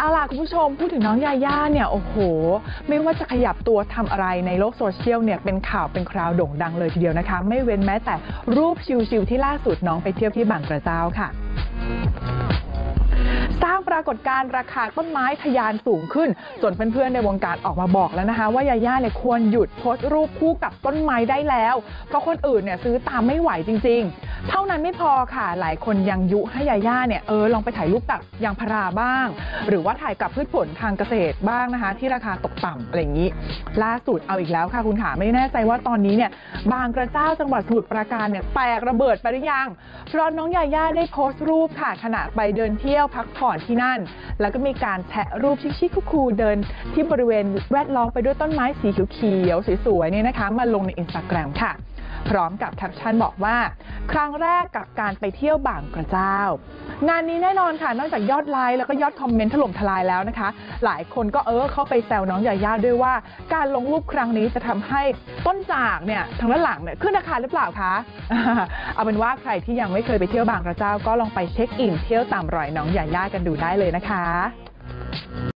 เอาล่ะคุณผู้ชมพูดถึงน้องยาย่าเนี่ยโอ้โหไม่ว่าจะขยับตัวทำอะไรในโลกโซเชียลเนี่ยเป็นข่าวเป็นคราวโด่งดังเลยทีเดียวนะคะไม่เว้นแม้แต่รูปชิลๆที่ล่าสุดน้องไปเที่ยวที่บางกระเจ้าค่ะสร้างปรากฏการณ์ราคาต้นไม้ทะยานสูงขึ้นจนเพื่อนๆในวงการออกมาบอกแล้วนะคะว่ายาย่าเนี่ยควรหยุดโพสต์รูปคู่กับต้นไม้ได้แล้วเพราะคนอื่นเนี่ยซื้อตามไม่ไหวจริงๆเท่านั้นไม่พอค่ะหลายคนยังยุให้ยาย่าเนี่ยลองไปถ่ายรูปกับยางพาราบ้างหรือว่าถ่ายกับพืชผลทางเกษตรบ้างนะคะที่ราคาตกต่ำอะไรอย่างนี้ล่าสุดเอาอีกแล้วค่ะคุณขาไม่แน่ใจว่าตอนนี้เนี่ยบางกระเจ้าจังหวัดสมุทรปราการเนี่ยแตกระเบิดไปหรือยังเพราะน้องยาย่าได้โพสต์รูปค่ะขณะไปเดินเที่ยวพักผ่อนที่นั่นแล้วก็มีการแชะรูปชิคๆคูลๆเดินที่บริเวณแวดล้อมไปด้วยต้นไม้สีเขียวๆสวยๆเนี่ยนะคะมาลงใน Instagram ค่ะพร้อมกับแคปชั่นบอกว่าครั้งแรกกับการไปเที่ยวบางกระเจ้างานนี้แน่นอนค่ะนอกจากยอดไลค์แล้วก็ยอดคอมเมนต์ถล่มทลายแล้วนะคะหลายคนก็เข้าไปแซวน้องยาย่าด้วยว่าการลงรูปครั้งนี้จะทำให้ต้นจากเนี่ยทางด้านหลังเนี่ยขึ้นราคาหรือเปล่าคะเอาเป็นว่าใครที่ยังไม่เคยไปเที่ยวบางกระเจ้าก็ลองไปเช็คอินเที่ยวตามรอยน้องยาย่ากันดูได้เลยนะคะ